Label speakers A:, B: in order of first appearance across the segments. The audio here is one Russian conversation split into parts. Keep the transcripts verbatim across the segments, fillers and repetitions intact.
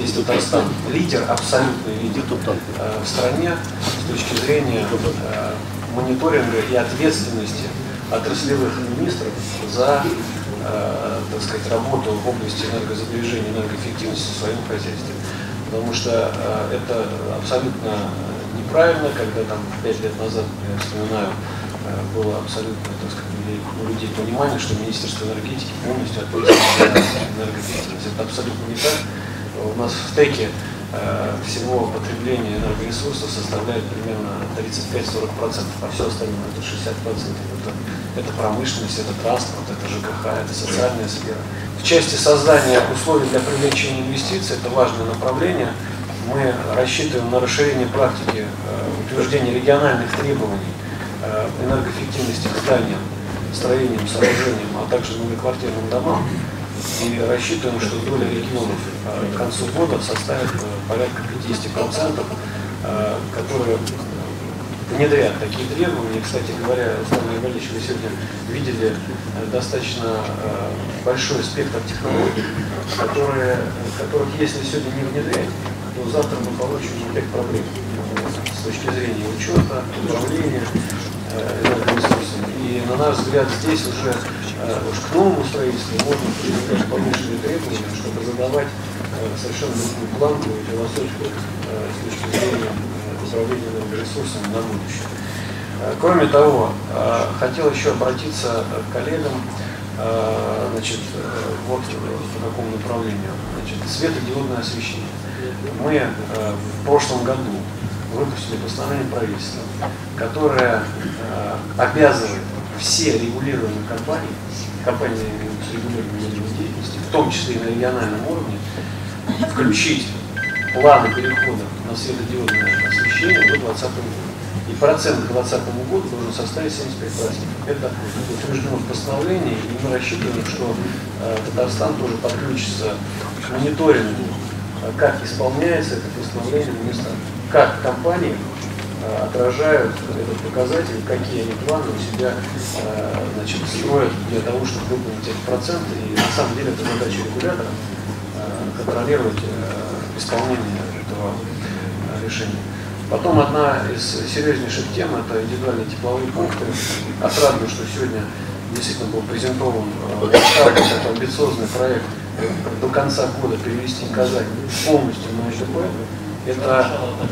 A: здесь Татарстан лидер, абсолютный лидер в стране с точки зрения мониторинга и ответственности отраслевых министров за, так сказать, работу в области энергосбережения, энергоэффективности в своем хозяйстве. Потому что это абсолютно неправильно, когда там пять лет назад, я вспоминаю, было абсолютно, так сказать, у людей понимание, что Министерство энергетики полностью ответственно за энергоэффективность. Это абсолютно не так. У нас в ТЭКе всего потребление энергоресурсов составляет примерно тридцать пять — сорок процентов, а все остальное это шестьдесят процентов. Это, это промышленность, это транспорт, это ЖКХ, это социальная сфера. В части создания условий для привлечения инвестиций, это важное направление. Мы рассчитываем на расширение практики утверждения региональных требований энергоэффективности к зданиям, строениям, сооружениям, а также многоквартирным домам. И рассчитываем, что доля регионов к концу года составит порядка пятьдесят процентов, которые внедряют такие требования. Кстати говоря, Руслан Иванович, вы сегодня видели достаточно большой спектр технологий, которые, которых, если сегодня не внедрять, то завтра мы получим опять проблемы с точки зрения учета, управления энергоресурсами. И на наш взгляд, здесь уже уж к новому строительству можно применять повышенные требования, чтобы задавать совершенно другую планку и философию с точки зрения управления энергоресурсами на будущее. Кроме того, хотел еще обратиться к коллегам, значит, вот по какому направлению. Значит, светодиодное освещение. Мы в прошлом году выпустили постановление правительства, которое э, обязывает все регулируемые компании, компании с регулированием деятельности, в том числе и на региональном уровне, включить планы перехода на светодиодное освещение до двадцатого года. И процент к двадцатому году должен составить семьдесят пять процентов. Это утверждено в постановлении, и мы рассчитываем, что э, Татарстан тоже подключится к мониторингу, как исполняется это постановление на местах, как компании э, отражают этот показатель, какие они планы у себя э, значит, строят для того, чтобы выполнить эти проценты. И на самом деле это задача регулятора э, контролировать э, исполнение этого э, решения. Потом одна из серьезнейших тем – это индивидуальные тепловые пункты. Отрадно, что сегодня действительно был презентован э, амбициозный проект до конца года перевести Казань полностью на ЭЖДП. Это,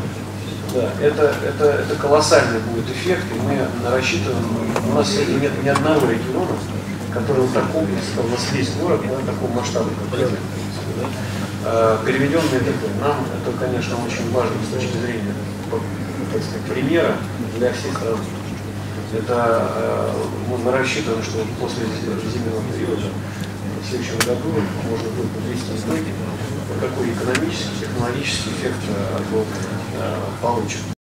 A: да, это, это, это колоссальный будет эффект, и мы рассчитываем, у нас сегодня нет ни одного региона, который в таком, у нас весь город, да, такого масштаба, как Казань, да, переведен на ЭЖДП. Нам это, конечно, очень важно с точки зрения, так сказать, примера для всей страны. Это мы рассчитываем, что после зимнего периода в следующем году можно будет подвести итоги, какой экономический, технологический эффект получим.